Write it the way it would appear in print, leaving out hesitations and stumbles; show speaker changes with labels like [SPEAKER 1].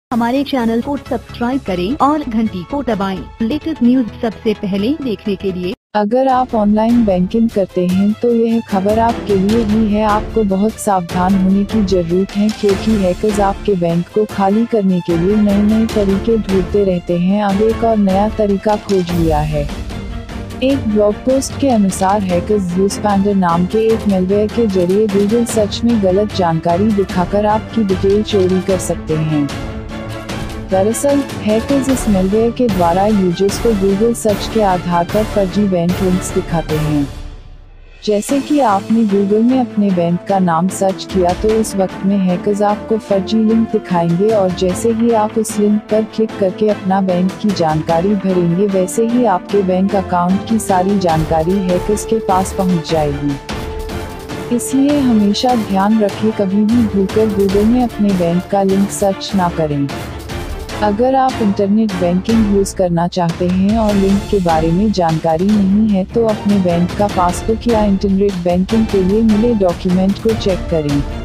[SPEAKER 1] हमारे चैनल को सब्सक्राइब करें और घंटी को दबाएं। लेटेस्ट न्यूज सबसे पहले देखने के लिए।
[SPEAKER 2] अगर आप ऑनलाइन बैंकिंग करते हैं तो यह खबर आपके लिए ही है। आपको बहुत सावधान होने की जरूरत है क्योंकि हैकर्स आपके बैंक को खाली करने के लिए नए नए तरीके ढूंढते रहते हैं। अब एक और नया तरीका खोज लिया है। एक ब्लॉग पोस्ट के अनुसार हैकर्स यूजपांडा नाम के एक मैलवेयर के जरिए गूगल सर्च में गलत जानकारी दिखाकर आपकी डिटेल चोरी कर सकते हैं। दरअसल हैकर्स इस मैलवेयर के द्वारा यूजर्स को गूगल सर्च के आधार पर फर्जी बैंक लिंक्स दिखाते हैं। जैसे कि आपने गूगल में अपने बैंक का नाम सर्च किया तो इस वक्त में हैकर्स आपको फर्जी लिंक दिखाएंगे और जैसे ही आप उस लिंक पर क्लिक करके अपना बैंक की जानकारी भरेंगे वैसे ही आपके बैंक अकाउंट की सारी जानकारी हैकर्स के पास पहुंच जाएगी। इसलिए हमेशा ध्यान रखें, कभी भी भूलकर गूगल में अपने बैंक का लिंक सर्च ना करें। अगर आप इंटरनेट बैंकिंग यूज करना चाहते हैं और लिंक के बारे में जानकारी नहीं है तो अपने बैंक का पासबुक या इंटरनेट बैंकिंग के लिए मिले डॉक्यूमेंट को चेक करें।